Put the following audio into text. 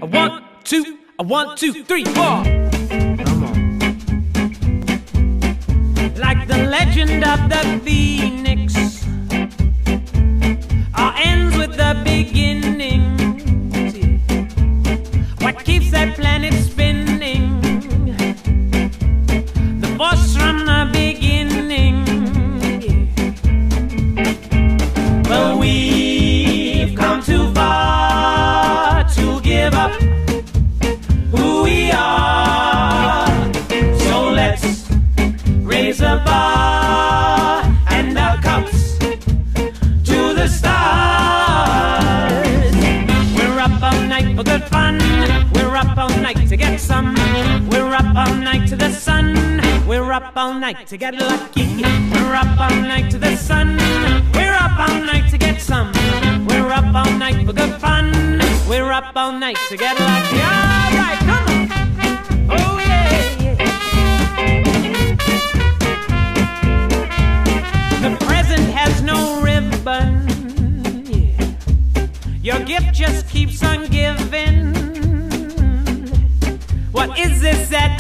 1, 2, 1, 2, 3, 4. Come on. Like the legend of the phoenix, all ends with the beginning. What keeps that planet spinning? The force from the beginning. But we've come too far to give up who we are. So let's raise a bar and our cups to the stars. We're up all night for good fun. We're up all night to get some. We're up all night to the sun. We're up all night to get lucky. We're up all night to the sun. We're up all night to get some. We're up all night for good fun. We're up all night to get lucky. All right, come on. Oh yeah, yeah. The present has no ribbon. Yeah. Your gift just keeps on giving. What is this that